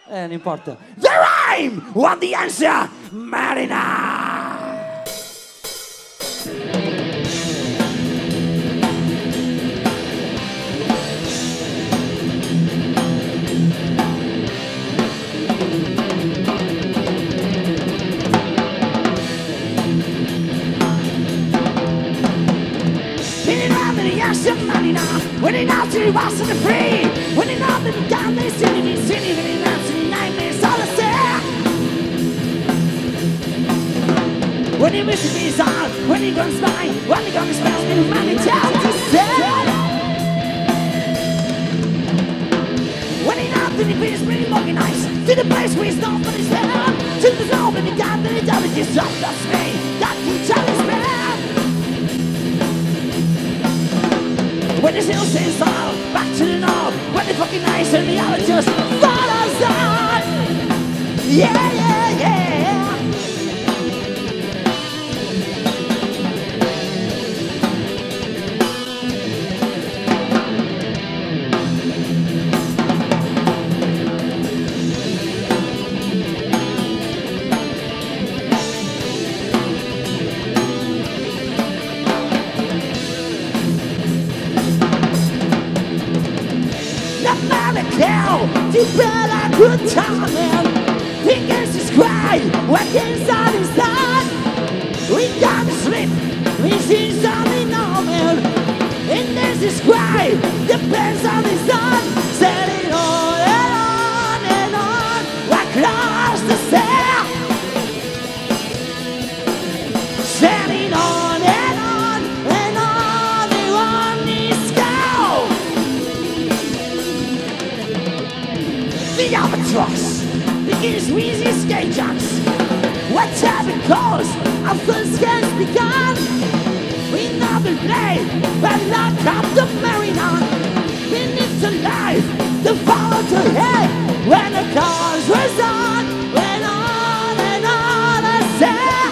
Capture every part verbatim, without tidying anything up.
Eh, non importa. The rime! What the answer? Marina! When it out to the boss and the free, when it out to the down, they see me, see me, when it out to the nightmares, all I say. When he wishes me his heart, when he guns by, when he guns spells me, man, it's out to say. When he out to the beast, when he looking nice, to the place where he's not for his head, to the zone, when he down, then he down, it's just up, that's me, that can tell his man. When the hill says all back to the north, when the fucking nice and the other just follows on. Yeah, yeah, yeah. Deep bed I could time him. Fingers just cry, what inside his heart. We can't sleep, we see something on him. And there's this cry, depends on his heart. Set it on and on and on, across the sea. Set it on and on and on, they want this go. The albatross begins with his skate jumps. What time it goes, our first has begun. We never play, but lock up the mariner. Beneath the life, the follow to head. When the cause was on, went on and on, I said.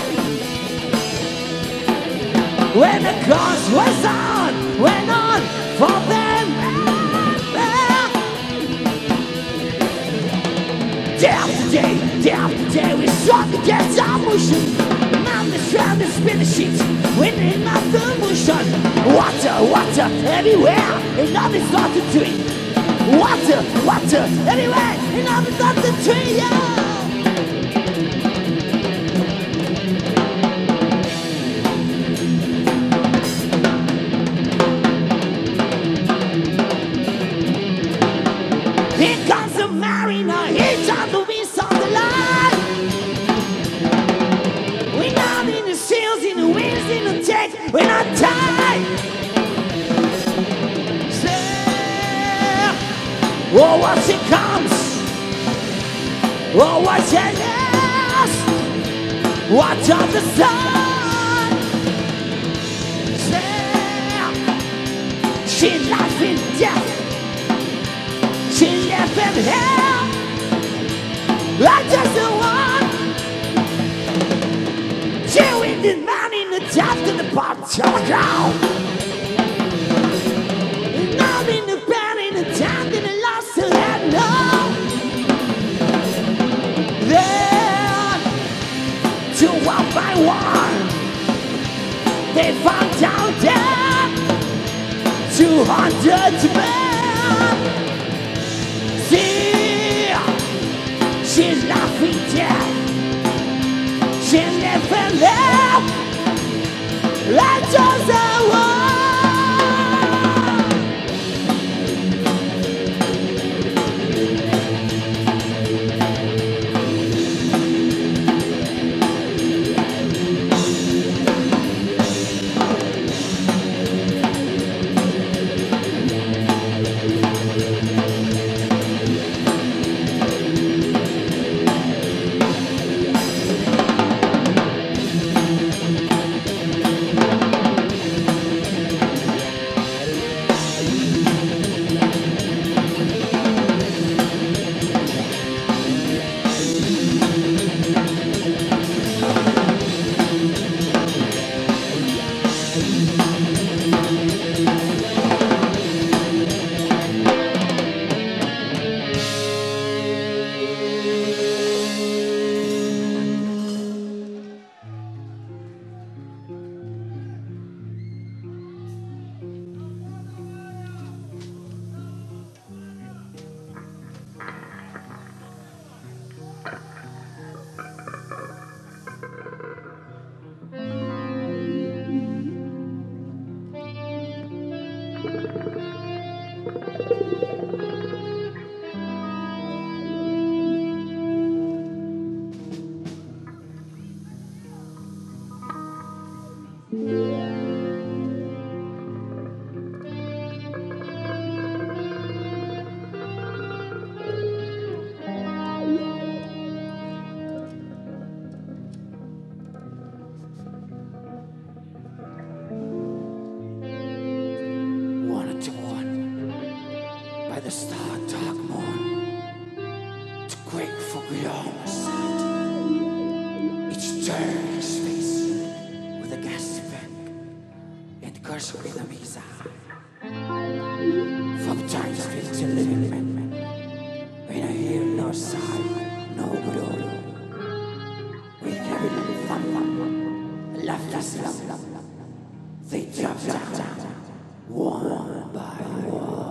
When the cause was on, went on for them. Day after day, day after day, we struck against our motion. Now this round is spin the sheets, winning out the motion. Water, water, everywhere, and nothing's not to drink. Water, water, everywhere, and nothing's not to drink, yeah. Here comes the mariner, he's on the wings of the line. We're not in the sails, in the winds, in the deck, we're not tied. Say, oh, once it comes, oh, what's it last? Watch of the sun. Say, she life in death. She left in hell. I just don't want. She went the man in the top to the bottom of the ground. Now in the band in the time that I lost to that love. Then, two one by one, they found out that two hundred men. See, she's laughing dead. She never left. Like just a one. quick for beyond sight. Each turn its face with a gas bank and curse with a missile. From times filled to living men, when I hear no sigh, no blow, with heavy thump, laughter, love, they drop down, one by one.